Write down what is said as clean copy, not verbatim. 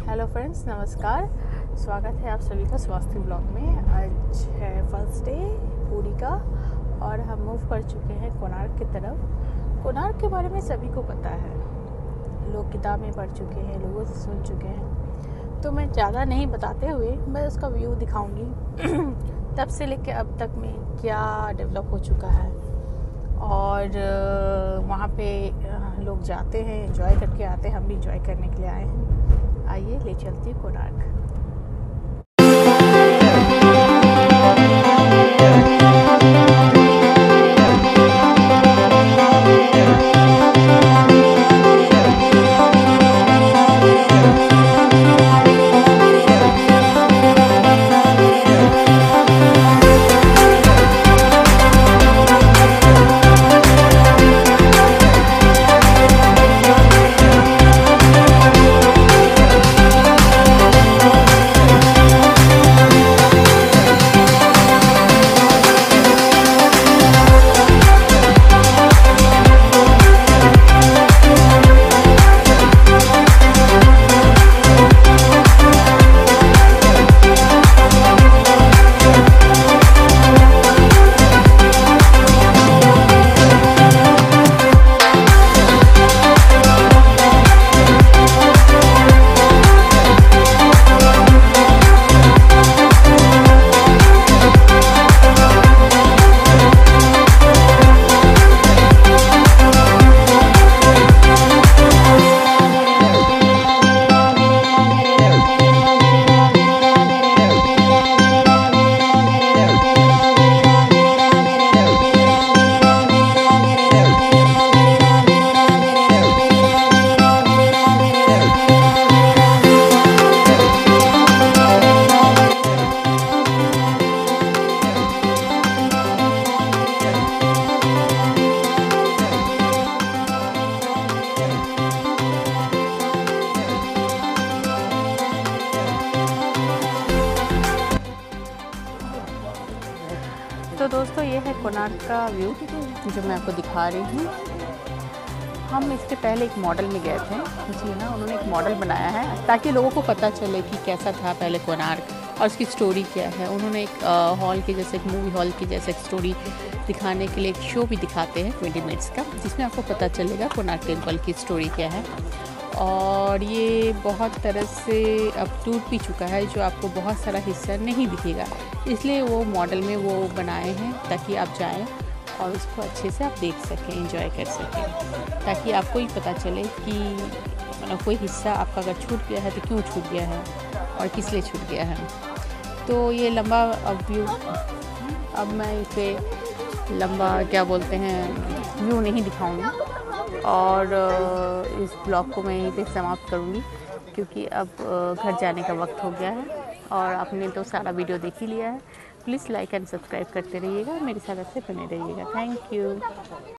Hello friends, नमस्कार। स्वागत है आप सभी का स्वास्थ्य ब्लॉग में। आज है फर्स्ट डे पूरी का और हम मूव कर चुके हैं कोणार्क की तरफ। कोणार्क के बारे में सभी को पता है, लोग किताबें पढ़ चुके हैं, लोगों से सुन चुके हैं, तो मैं ज़्यादा नहीं बताते हुए मैं उसका व्यू दिखाऊंगी तब से लेकर अब तक में क्या डेवलप हो चुका है। और वहाँ पे लोग जाते हैं, एंजॉय करके आते हैं। हम भी एंजॉय करने के लिए आए हैं। आइए ले चलती है कोणार्क। तो दोस्तों, ये है कोणार्क का व्यू जो मैं आपको दिखा रही हूँ। हम इसके पहले एक मॉडल में गए थे जी ना, उन्होंने एक मॉडल बनाया है ताकि लोगों को पता चले कि कैसा था पहले कोणार्क और उसकी स्टोरी क्या है। उन्होंने एक हॉल के जैसे, एक मूवी हॉल की जैसे एक स्टोरी दिखाने के लिए एक शो भी दिखाते हैं 20 मिनट्स का, जिसमें आपको पता चलेगा कोणार्क टेम्पल की स्टोरी क्या है। और ये बहुत तरह से अब टूट भी चुका है, जो आपको बहुत सारा हिस्सा नहीं दिखेगा, इसलिए वो मॉडल में वो बनाए हैं ताकि आप जाएं और उसको अच्छे से आप देख सकें, एंजॉय कर सकें, ताकि आपको ही पता चले कि मतलब कोई हिस्सा आपका अगर छूट गया है तो क्यों छूट गया है और किस लिए छूट गया है। तो ये लंबा व्यू, अब मैं इसे लंबा क्या बोलते हैं व्यू नहीं दिखाऊंगी और इस ब्लॉग को मैं यहीं पे समाप्त करूँगी, क्योंकि अब घर जाने का वक्त हो गया है और आपने तो सारा वीडियो देख ही लिया है। प्लीज़ लाइक एंड सब्सक्राइब करते रहिएगा, मेरे साथ ऐसे बने रहिएगा। Thank you.